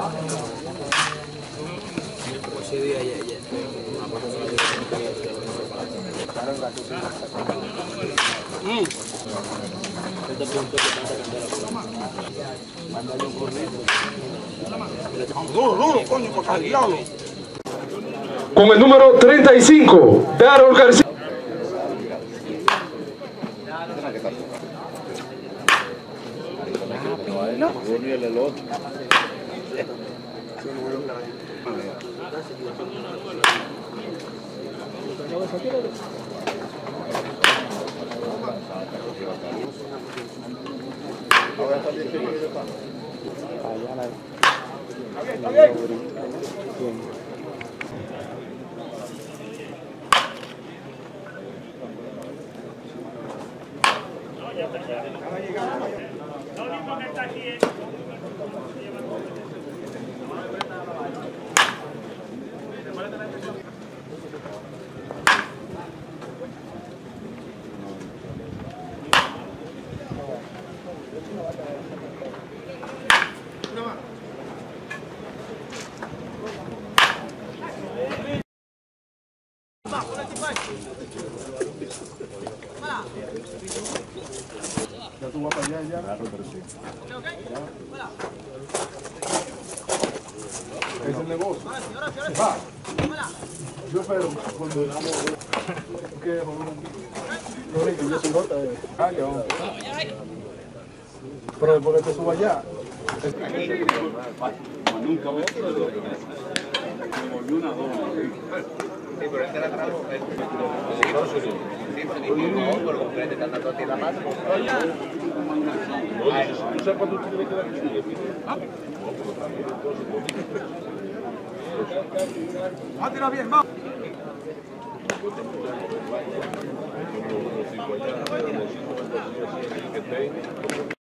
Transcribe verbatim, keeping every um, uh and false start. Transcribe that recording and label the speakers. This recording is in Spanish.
Speaker 1: Mm. Duro, duro, coño, para el diablo.
Speaker 2: Con el número treinta y cinco, Darol García.
Speaker 3: Ya tú vas para allá, ya. Claro, pero sí. Es el negocio. Va. Yo espero cuando que no rico, yo soy nota de caño. Pero después que te suba allá. Nunca voy a hacer me volvió una dona. Sí, pero este era trabajo. Sí, pero por comprende, te andando a ti la mano. ¿Tú sabes cuánto tienes que dar aquí? Ah, a tirar bien, va.